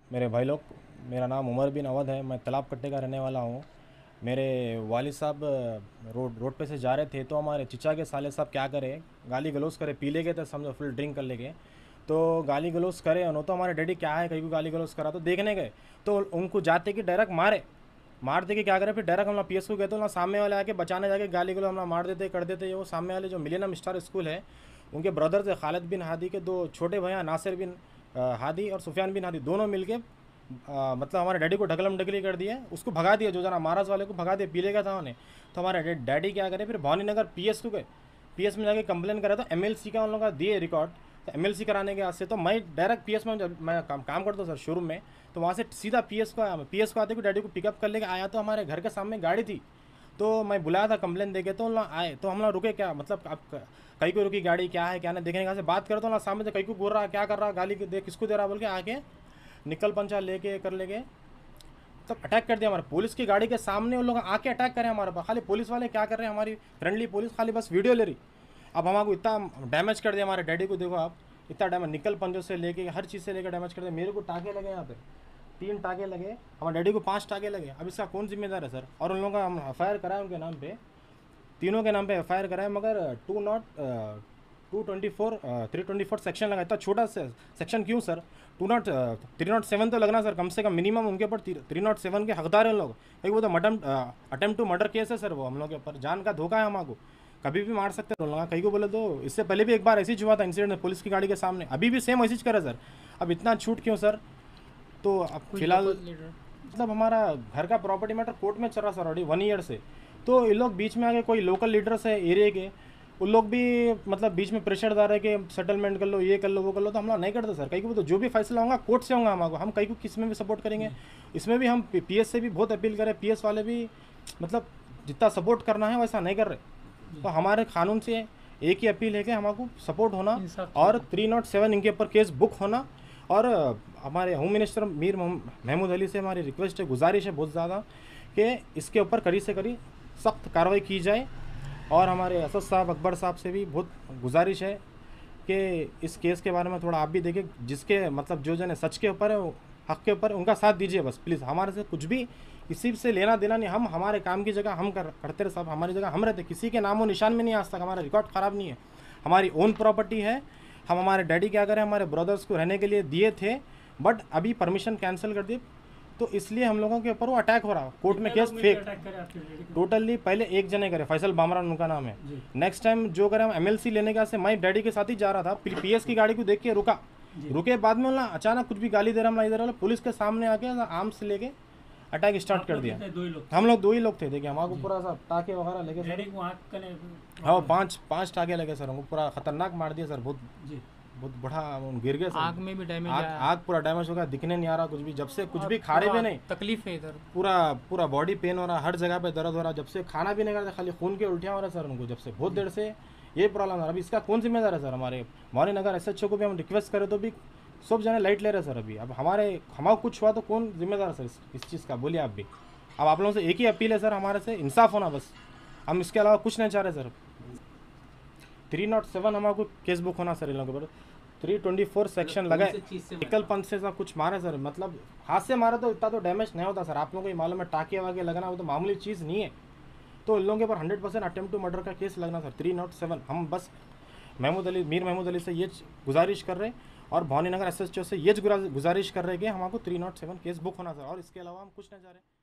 मेरे भाई लोग, मेरा नाम उमर बिन अवध है। मैं तालाब कट्टे का रहने वाला हूँ। मेरे वालिद साहब रोड रोड पे से जा रहे थे, तो हमारे चिचा के साले साहब क्या करे, गाली गलौज करे, पी ले गए थे समझो, फुल ड्रिंक कर ले गए। तो गाली गलौज करे उन्होंने, तो हमारे डैडी क्या है कहीं को गाली गलौज करा, तो देखने गए तो उनको जाते कि डायरेक्ट मार दे के क्या करे, फिर डायरेक्ट हम लोग पी एस को गए तो ना सामने वाले आके बचाने जाके गाली गलौज हम लोग मार देते कर देते। वो सामने वाले जो मिलेनियम स्टार स्कूल है, उनके ब्रदर्स है खालिद बिन हादी के दो छोटे भैया नासिर बिन हादी और सुफियान बिन हादी, दोनों मिलके मतलब हमारे डैडी को ढकलम ढकली कर दिया, उसको भगा दिया, जो जना महाराज वाले को भगा दिया, पी लेगा था उन्हें। तो हमारे डैडी क्या करे, फिर भवानी नगर पीएस को गए, पीएस में जाके कंप्लेन करा, तो एमएलसी का उन लोगों का दिए रिकॉर्ड। तो एमएलसी कराने के वास्ते तो मैं डायरेक्ट पीएस में, जब मैं काम करता हूँ सर शोरूम में, तो वहाँ से सीधा पीएस को आया। मैं पीएस को आते को डैडी को पिकअप कर लेके आया, तो हमारे घर के सामने गाड़ी थी, तो मैं बुलाया था कंप्लेन देके, तो ना आए, तो हम लोग रुके, क्या मतलब आप कहीं को रुकी गाड़ी, क्या है क्या नहीं देखने का, से बात करो तो ना सामने से कहीं को बोल रहा क्या कर रहा, गाली दे किसको दे रहा बोल के आके निकल पंचा लेके कर लेके तब अटैक कर दिया हमारे पुलिस की गाड़ी के सामने। उन लोग आके अटैक करें हमारे पास, खाली पुलिस वाले क्या कर रहे हैं, हमारी फ्रेंडली पुलिस खाली बस वीडियो ले रही। अब हमारे इतना डैमेज कर दिया हमारे डैडी को, देखो आप इतना डैमेज, निकल पंजों से लेके हर चीज़ से लेकर डैमेज कर दिया। मेरे को टाके लगे यहाँ पे 3 टाके लगे, हमारे डैडी को 5 टाके लगे। अब इसका कौन जिम्मेदार है सर? और उन लोगों का हम एफ कराए उनके नाम पे, तीनों के नाम पे एफ कराए, मगर 224 324 सेक्शन लगा। इतना छोटा सेक्शन क्यों सर? 307 तो लगना सर कम से कम मिनिमम, उनके ऊपर 307 के हकदार हैं लोग, क्योंकि वो तो अटेम्प्ट टू मर्डर केस है सर, वो हम लोग के ऊपर जान का धोखा है, हमको कभी भी मार सकते हैं कहीं को बोले। तो इससे पहले भी एक बार ऐसी हुआ था इंसिडेंट पुलिस की गाड़ी के सामने, अभी भी सेम ऐसी करे सर। अब इतना छूट क्यों सर? तो अब फिलहाल मतलब हमारा घर का प्रॉपर्टी मैटर कोर्ट में चल रहा सर ऑलरेडी 1 ईयर से। तो ये लोग बीच में आके, कोई लोकल लीडर्स है एरिया के, उन लोग भी मतलब बीच में प्रेशर डाल रहे हैं कि सेटलमेंट कर लो, ये कर लो, वो कर लो, तो हम लोग नहीं करते सर। कहीं को तो जो भी फैसला होगा कोर्ट से होगा, हम कहीं को किस में भी सपोर्ट करेंगे। इसमें भी हम पीएस से भी बहुत अपील करें, पीएस वाले भी मतलब जितना सपोर्ट करना है वैसा नहीं कर रहे। तो हमारे कानून से एक ही अपील है कि हमको सपोर्ट होना और 307 इनके ऊपर केस बुक होना। और हमारे होम मिनिस्टर मीर महमूद अली से हमारी रिक्वेस्ट है, गुजारिश है बहुत ज़्यादा, कि इसके ऊपर कड़ी से कड़ी सख्त कार्रवाई की जाए। और हमारे असद साहब, अकबर साहब से भी बहुत गुजारिश है कि इस केस के बारे में थोड़ा आप भी देखें, जिसके मतलब जो जने सच के ऊपर है, हक के ऊपर, उनका साथ दीजिए बस प्लीज़। हमारे से कुछ भी किसी से लेना देना नहीं, हम हमारे काम की जगह हम करते रहे, सब हमारी जगह हम रहते, किसी के नामो निशान में नहीं आज तक, हमारा रिकॉर्ड ख़राब नहीं है, हमारी ओन प्रॉपर्टी है। हम हमारे डैडी क्या करें, हमारे ब्रदर्स को रहने के लिए दिए थे, बट अभी परमिशन कैंसिल कर दी, तो इसलिए हम लोगों के ऊपर वो अटैक हो रहा, कोर्ट में केस फेक टोटली। पहले एक जने करे, फैसल बामरान उनका नाम है। नेक्स्ट टाइम जो करे, हम एमएलसी लेने का से मैं डैडी के साथ ही जा रहा था, पीएस की गाड़ी को देख के रुके बाद में ना अचानक कुछ भी गाली दे रहा, हम नहीं दे रहा, पुलिस के सामने आके आर्म से लेके अटैक स्टार्ट कर दिया। हम लोग 2 ही लोग थे, देखिए हमारे पूरा सा टाके वगैरह लेके, हाँ 5 टाके लगे सर, हमको पूरा खतरनाक मार दिया सर, बहुत बड़ा गिर गया सर। आग में भी डैमेज आग पूरा डैमेज हो गया, दिखने नहीं आ रहा कुछ भी, जब से कुछ भी खा रहे भी नहीं, तकलीफ है इधर, पूरा बॉडी पेन हो रहा, हर जगह पे दर्द हो रहा, जब से खाना भी नहीं करते, खाली खून के उल्टियाँ हो रहा सर उनको, जब से बहुत देर से ये प्रॉब्लम है। अभी इसका कौन जिम्मेदार है सर? हमारे भवानी नगर एसएचओ को भी हम रिक्वेस्ट करें तो भी सब जने लाइट ले रहे सर। अभी अब हमारा कुछ हुआ तो कौन जिम्मेदार है सर इस चीज़ का? बोलिए आप भी। अब आप लोगों से एक ही अपील है सर, हमारे से इंसाफ होना बस, हम इसके अलावा कुछ नहीं चाह रहे सर। 307 हमारे केस बुक होना सर इन लोगों के ऊपर, 324 सेक्शन लगा है, निकल पंच से सब कुछ मारे सर, मतलब हाथ से मारा तो इतना तो डैमेज नहीं होता सर, आप लोगों को मालूम है, टाके वाके लगना वो तो मामूली चीज़ नहीं है। तो इन लोगों के ऊपर 100% अटेम्प्ट टू मर्डर का केस लगना सर, 307। हम बस मीर महमूद अली से ये गुजारिश कर रहे, और भवानी नगर एसएचओ से ये गुजारिश कर रहे कि हमको 307 केस बुक होना सर, और इसके अलावा हम कुछ नहीं चाह रहे।